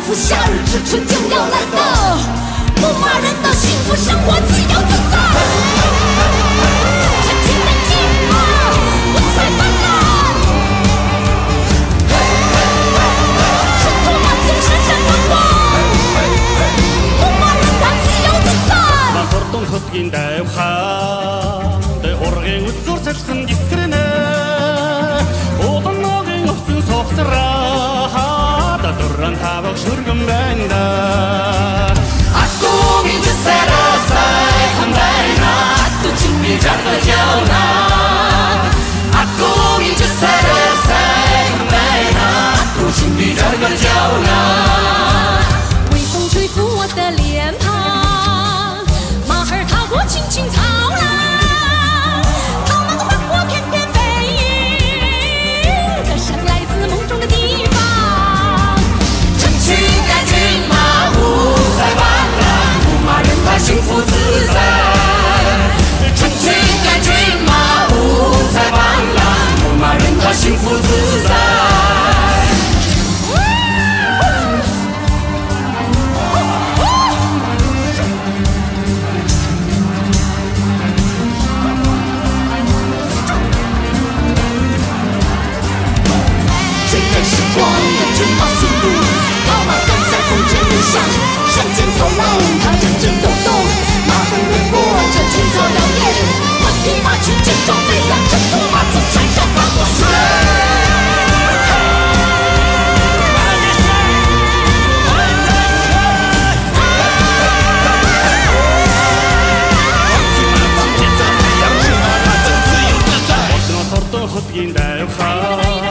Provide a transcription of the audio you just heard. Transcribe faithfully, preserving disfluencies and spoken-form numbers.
福，夏日之春就要来到。牧马人的幸福生活，自由自在。成群的骏马，五彩斑斓。生活满足，闪闪发光。牧马人他自由自在。 Насурдан хөдгийн давхаа, дэ ургийн үзүүр салсан гисгэрнэ. Уган ногийн овсон сохсраа, дадуран тавах шүргэн байна. Акугийн жисэрасай хандайна, ату чиний жаргал явна. Акугийн жисэрасай хандайна, ату чиний жаргал явна. 微风吹拂我的脸庞，马儿踏过青青草浪，草莽的花火翩翩飞舞，歌声来自梦中的地方。 成群的骏马五彩斑斓，牧马人他幸福自在。成群的骏马五彩斑斓，牧马人他幸福自在。 光的骏马速度，跑马赶在风卷路上，山间草浪，它阵阵抖动，马奔奔过这青草辽野，换匹马去健壮飞扬，这匹马从山上爬过雪。 Насурдан хөдгийн давхаа